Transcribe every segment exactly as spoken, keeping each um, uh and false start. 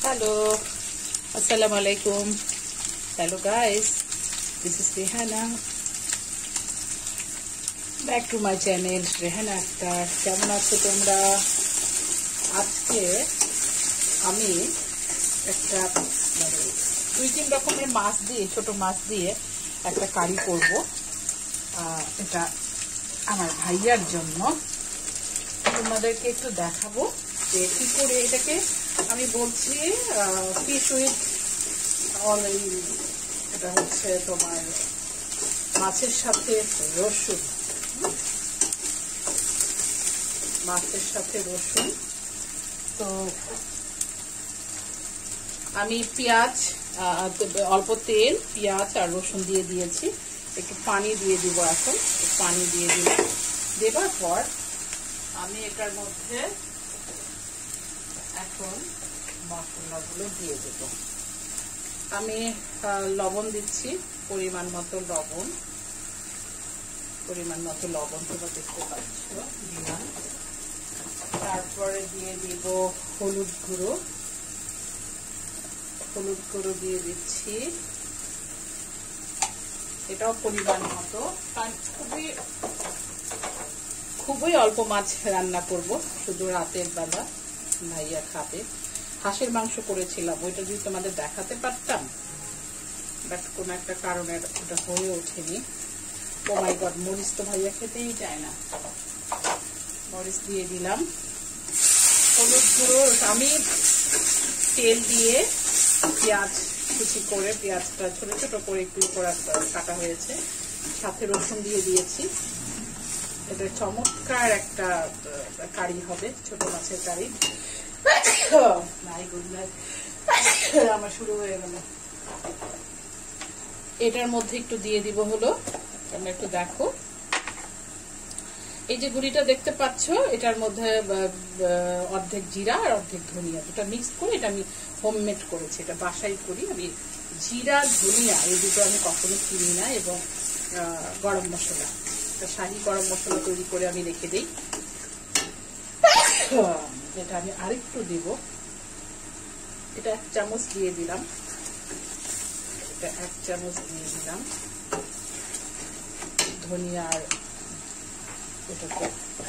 Hello, Assalamu alaikum. Hello guys, this is Rehana. Back to my channel, Rehana Akhtar. কেমন আছো তোমরা? আজকে আমি একটা মানে দুই তিন রকমের মাছ দিয়ে ছোট মাছ দিয়ে একটা কারি করব। এটা আমার ভাইয়ার জন্য তোমাদেরকে একটু দেখাবো যে কি করে এটাকে আমি বলছি ফিশ উইথ অল। এটা হচ্ছে তোমার মাছের সাথে রসুন, মাছের সাথে রসুন। তো আমি পেঁয়াজ, অল্প তেল, পেঁয়াজ আর রসুন দিয়ে দিয়েছি। একটু পানি দিয়ে দিব। এখন পানি দিয়ে দিলাম। দেবার পর আমি এটার মধ্যে এখন মশলাগুলো দিয়ে দেব। আমি লবণ দিচ্ছি, পরিমাণ মতো লবণ, পরিমাণ মতো লবণ তোমরা দেখতে পাচ্ছ দিলাম। তারপরে দিয়ে দিব হলুদ গুঁড়ো, হলুদ গুঁড়ো দিয়ে দিচ্ছি। এটাও পরিমাণ মতো, কারণ খুবই খুবই অল্প মাছ রান্না করব, শুধু রাতের বেলা ভাইয়া খাবে। হাঁসের মাংস করেছিলাম, ওইটা যদি তোমাদের দেখাতে পারতাম, বাট কোনো একটা কারণে ওটা হয়ে ওঠেনি। ও মাই গড, মরিচ তো ভাইয়া খেতেই চায় না। মরিচ দিয়ে দিলাম। হলুদ গুঁড়ো, আমি তেল দিয়ে পেঁয়াজ কুচি করে, পেঁয়াজটা ছোট ছোট করে একটু করে কাটা হয়েছে, সাথে রসুন দিয়ে দিয়েছি। এটা চমৎকার একটা কারি হবে, ছোট মাছের কারি। আমার শুরু হয়ে গেল। এটার মধ্যে একটু দিয়ে দিব হলো, তোমরা একটু দেখো, এই যে গুঁড়িটা দেখতে পাচ্ছ, এটার মধ্যে অর্ধেক জিরা আর অর্ধেক ধনিয়া দুটা মিক্স করে এটা আমি হোমমেড করেছি, এটা বাসাই করি আমি। জিরা ধনিয়া এই দুটো আমি কখনো কিনি না, এবং গরম মশলা, শাহি গরম মশলা তৈরি করে আমি রেখে দিই। এটা আমি আরেকটু দিব, এটা এক চামচ দিয়ে দিলাম, এটা এক চামচ দিয়ে দিলাম ধনিয়ার। এটাতে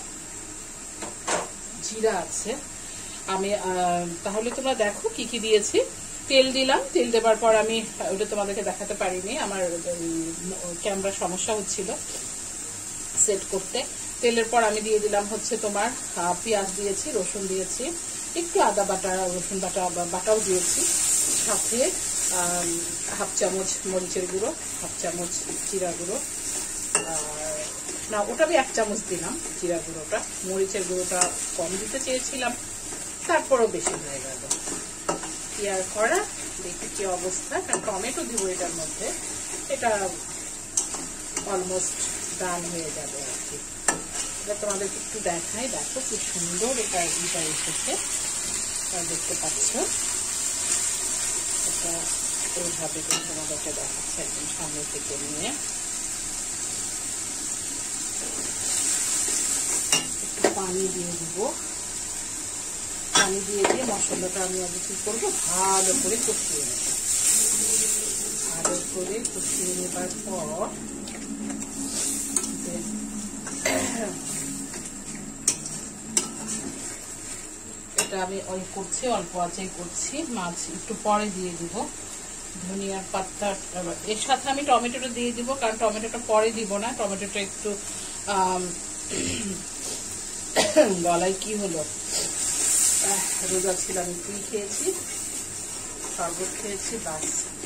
জিরা আছে আমি, তাহলে তোমরা দেখো কি কি দিয়েছি। তেল দিলাম, তেল দেবার পর আমি ওটা তোমাদেরকে দেখাতে পারিনি, আমার ক্যামেরার সমস্যা হচ্ছিল সেট করতে। তেলের পর আমি দিয়ে দিলাম হচ্ছে তোমার পেঁয়াজ দিয়েছি, রসুন দিয়েছি, একটু আদা বাটা, রসুন বাটা বাটাও দিয়েছি, সাথে হাফ চামচ মরিচের গুঁড়ো, হাফ চামচ জিরা গুঁড়ো, আর না ওটা আমি এক চামচ দিলাম জিরা গুঁড়োটা। মরিচের গুঁড়োটা কম দিতে চেয়েছিলাম, তারপরও বেশি হয়ে গেল। পেঁয়াজ করা দেখি কি অবস্থা, কারণ টমেটো দিব এটার মধ্যে, এটা অলমোস্ট ডান হয়ে যাবে আর কি। এটা তোমাদেরকে একটু দেখাই, দেখো কি সুন্দর এটা এটা এসেছে, দেখতে পাচ্ছ। এটা এইভাবে তোমাদেরকে দেখাচ্ছে একদম সামনে থেকে নিয়ে। একটু পানি দিয়ে দিব, পানি দিয়ে দিয়ে মশলাটা আমি আগে কি করবো, ভালো করে কষিয়ে নেব। ভালো করে কষিয়ে নেবার পর এটা আমি ওই করছি, অল্প আছে করছি, মাছ একটু পরে দিয়ে দিব। ধনিয়ার পাতা, এর সাথে আমি টমেটোটা দিয়ে দিব, কারণ টমেটোটা পরে দিব না, টমেটোটা একটু গলায় কি হলো, রোজা ছিলাম, একটু খেয়েছি, শরবত খেয়েছি, বাস।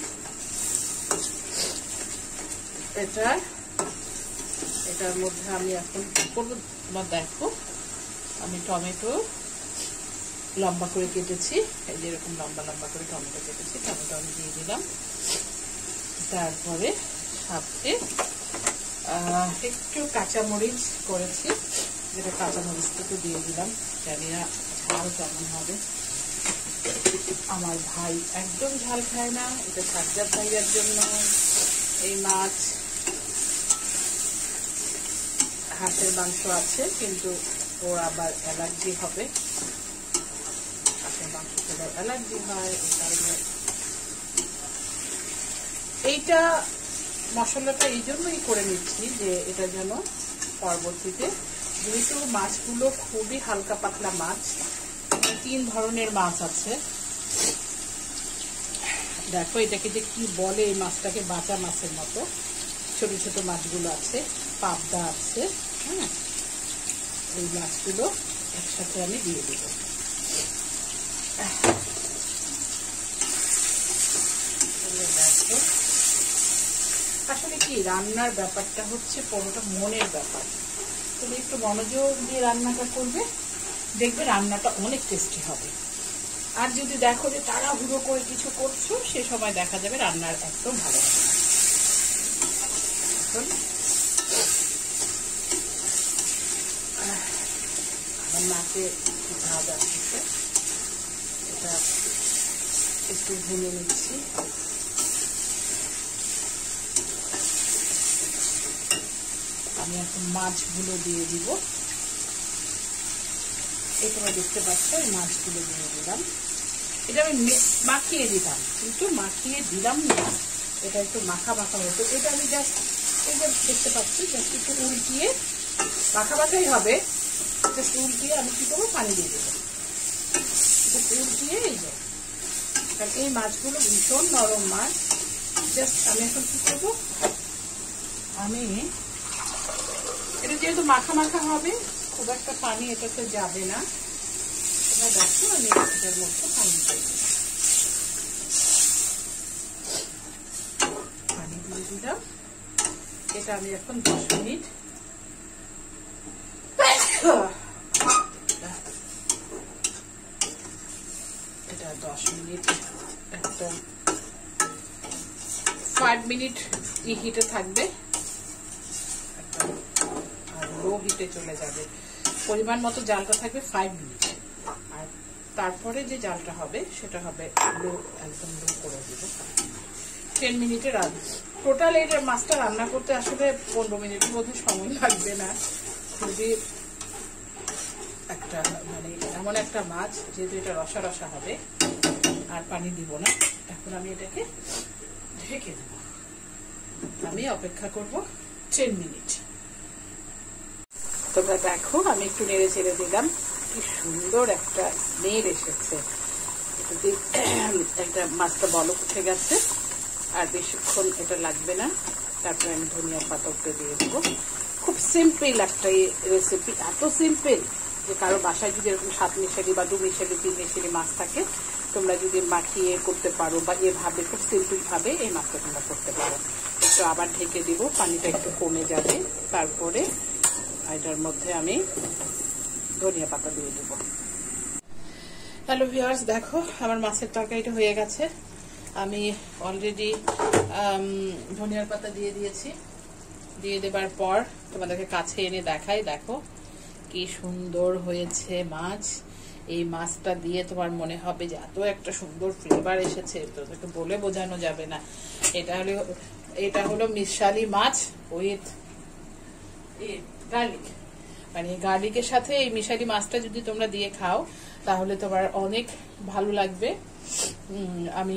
এটা এটার মধ্যে আমি এখন কি করবো তোমার দেখো, আমি টমেটো লম্বা করে কেটেছি, এই যে এরকম লম্বা লম্বা করে টমেটো কেটেছি, টমেটো আমি দিয়ে দিলাম। তারপরে সাথে একটু কাঁচামরিচ করেছি, যেটা কাঁচামরিচটাকে দিয়ে দিলাম। জানি না ঝাল কেমন হবে, আমার ভাই একদম ঝাল খায় না, এটা সাজ্জাদ ভাইয়ের জন্য এই মাছ। হাঁসের মাংস আছে, কিন্তু ওর আবার অ্যালার্জি হবে, হাঁসের মাংস খেলে অ্যালার্জি হয়, এই কারণে এইটা মশলাটা এই জন্যই করে নিচ্ছি যে এটা যেন পরবর্তীতে, যেহেতু মাছগুলো খুবই হালকা পাতলা মাছ, তিন ধরনের মাছ আছে। দেখো এটাকে যে কি বলে, এই মাছটাকে বাটা মাছের মতো ছোট ছোট মাছগুলো আছে, পাবদা আছে। হ্যাঁ, এই মাছগুলো একসাথে আমি দিয়ে দেব। দেখো আসলে কি রান্নার ব্যাপারটা হচ্ছে পুরোটা মনের ব্যাপার। তুমি একটু মনোযোগ দিয়ে রান্নাটা করবে, দেখবে রান্নাটা অনেক টেস্টি হবে। আর যদি দেখো যে তাড়াহুড়ো করে কিছু করছো, সে সময় দেখা যাবে রান্নার একদম ভালো হবে না। আমার নাকে ঝাঁজ আসছে, এটা একটু ভুনে নিচ্ছি। আমি এখন মাছগুলো দিয়ে দিব। এই তোমরা দেখতে পাচ্ছ এই মাছগুলো দিয়ে দিলাম। এটা আমি মাখিয়ে দিতাম, কিন্তু মাখিয়ে দিলাম না, এটা একটু মাখা মাখা হতো। এটা আমি জাস্ট এই যে দেখতে পাচ্ছি, জাস্ট একটু উল্টিয়ে, মাখা মাখাই হবে, জাস্ট উল্টিয়ে আমি কি করবো, পানি দিয়ে দেবো। জাস্ট উল্টিয়ে এই যে, কারণ এই মাছগুলো ভীষণ নরম মাছ। জাস্ট আমি এখন কি করবো, আমি এটা যেহেতু মাখা মাখা হবে, খুব একটা পানি এটাতে যাবে না। তোমরা দেখো আমি এটার মধ্যে পানি দিয়ে পানি দিয়ে দিলাম। এটা আমি এখন দশ মিনিট এটা দশ মিনিট একদম ফাইভ মিনিট ই হিটে থাকবে, আর লো হিটে চলে যাবে। পরিমাণ মতো জালটা থাকবে ফাইভ মিনিট, আর তারপরে যে জালটা হবে সেটা হবে লো, একদম লো করে দেবো। টেন মিনিটে রান্না। টোটাল এই মাছটা রান্না করতে আসলে পনেরো মিনিটের মধ্যে সময় লাগবে না। খুবই একটা মানে এমন একটা মাছ, যেহেতু এটা রসা রসা হবে, আর পানি দিব না। এখন আমি এটাকে ঢেকে দেব। আমি অপেক্ষা করব টেন মিনিট। তোমরা দেখো আমি একটু নেড়ে চেড়ে দিলাম, কি সুন্দর একটা স্মেল এসেছে। একটা মাছটা বলক উঠে গেছে, আর বেশিক্ষণ এটা লাগবে না। তারপরে আমি ধনিয়ার পাতা উপরে দিয়ে দেবো। খুব সিম্পল একটা রেসিপি, এত সিম্পল যে কারো বাসায় যদি এরকম সাত মিশালি বা দু মিশালি তিন মিশালি মাছ থাকে, তোমরা যদি মাখিয়ে করতে পারো বা এভাবে খুব সিম্পল ভাবে এই মাছটা তোমরা করতে পারো। একটু আবার ঢেকে দিব, পানিটা একটু কমে যাবে। তারপরে এটার মধ্যে আমি ধনিয়া পাতা দিয়ে দেব। হ্যালো ভিউয়ার্স, দেখো আমার মাছের তরকারিটা হয়ে গেছে। আমি অলরেডি ধনিয়ার পাতা দিয়ে দিয়েছি। দিয়ে দেবার পর তোমাদেরকে কাছে এনে দেখাই। দেখো কি সুন্দর হয়েছে মাছ। এই মাছটা দিয়ে তোমার মনে হবে যে এত একটা সুন্দর ফ্লেভার এসেছে, তোদেরকে বলে বোঝানো যাবে না। এটা হলো এটা হলো মিশালি মাছ উইথ গার্লিক। মানে গার্লিকের সাথে এই মিশালি মাছটা যদি তোমরা দিয়ে খাও, তাহলে তোমার অনেক ভালো লাগবে। আমি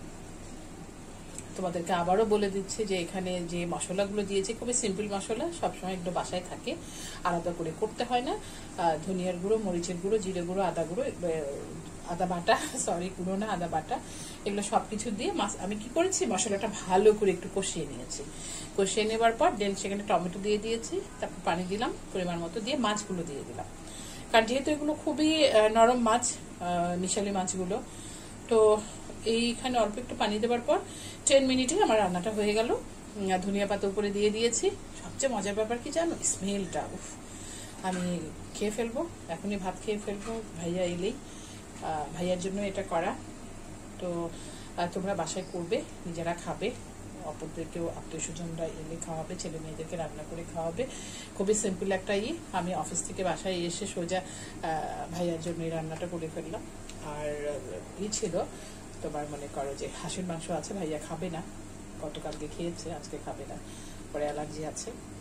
তোমাদেরকে আবারও বলে দিচ্ছি যে এখানে যে মশলাগুলো দিয়েছি খুবই সিম্পল মশলা, সবসময় একটু বাসায় থাকে, আলাদা করে করতে হয় না। ধনিয়ার গুঁড়ো, মরিচের গুঁড়ো, জিরে গুঁড়ো, আদা গুঁড়ো, আদা বাটা, সরি গুঁড়ো না আদা বাটা, এগুলো সবকিছু দিয়ে মাছ আমি কি করেছি, মশলাটা ভালো করে একটু কষিয়ে নিয়েছি। কষিয়ে নেবার পর দেন সেখানে টমেটো দিয়ে দিয়েছি, তারপর পানি দিলাম পরিমাণ মতো, দিয়ে মাছগুলো দিয়ে দিলাম। কারণ যেহেতু এগুলো খুবই নরম মাছ, মিশালি মাছগুলো, তো এইখানে অল্প একটু পানি দেওয়ার পর টেন মিনিটে আমার রান্নাটা হয়ে গেল। ধনিয়া পাতা উপরে দিয়ে দিয়েছি। সবচেয়ে মজার ব্যাপার কি জানো, স্মেলটা, উফ, আমি খেয়ে ফেলবো, এখনই ভাত খেয়ে ফেলবো ভাইয়া এলেই। ভাইয়ার জন্য এটা করা। তো তোমরা বাসায় করবে, নিজেরা খাবে, অপরদেরকেও আত্মীয় স্বজনরা এলে খাওয়াবে, ছেলে মেয়েদেরকে রান্না করে খাওয়াবে। খুবই সিম্পল একটা ই। আমি অফিস থেকে বাসায় এসে সোজা ভাইয়ার জন্য এই রান্নাটা করে ফেললাম। আর ই ছিল তোমার মনে করো যে হাঁসের মাংস আছে, ভাইয়া খাবে না, গতকালকে খেয়েছে, আজকে খাবে না, পরে অ্যালার্জি আছে। তো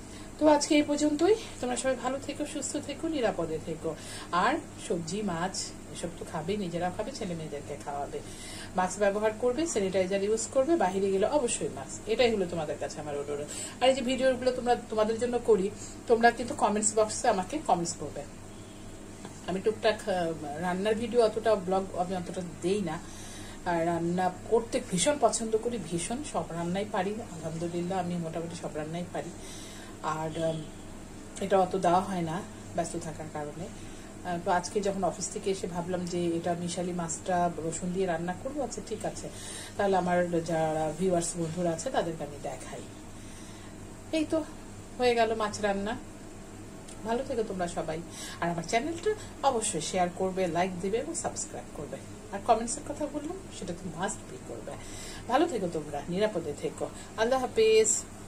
তো আজকে এই পর্যন্তই। তোমরা সবাই ভালো থেকো, সুস্থ থেকো, নিরাপদে থেকো। আর সবজি মাছ এসব তো খাবে, নিজেরা খাবে, ছেলে মেয়েদেরকে খাওয়াবে। মাস্ক ব্যবহার করবে, স্যানিটাইজার ইউজ করবে, বাহিরে গেলে অবশ্যই মাস্ক। এটাই হলো তোমাদের কাছে আমার অনুরোধ। আর এই যে ভিডিওগুলো তোমরা তোমাদের জন্য করি, তোমরা কিন্তু কমেন্টস বক্সে আমাকে কমেন্টস করবে। আমি টুকটাক রান্নার ভিডিও অতটা ব্লগ আমি অতটা দেই না। আর রান্না করতে ভীষণ পছন্দ করি, ভীষণ সব রান্নাই পারি আলহামদুলিল্লাহ, আমি মোটামুটি সব রান্নাই পারি। আর এটা অত দেওয়া হয় না ব্যস্ত থাকার কারণে। তো আজকে যখন অফিস থেকে এসে ভাবলাম যে এটা মিশালি মাছটা রসুন দিয়ে রান্না করবো, আচ্ছা ঠিক আছে, তাহলে আমার যারা ভিউয়ার্স বন্ধুরা আছে তাদেরকে আমি দেখাই। এই তো হয়ে গেল মাছ রান্না। ভালো থেকো তোমরা সবাই। আর আমার চ্যানেলটা অবশ্যই শেয়ার করবে, লাইক দিবে এবং সাবস্ক্রাইব করবে। আর কমেন্টসের কথা বললাম, সেটা তো মাস্ট বি করবে। ভালো থেকো তোমরা, নিরাপদে থেকো। আল্লাহ হাফিজ।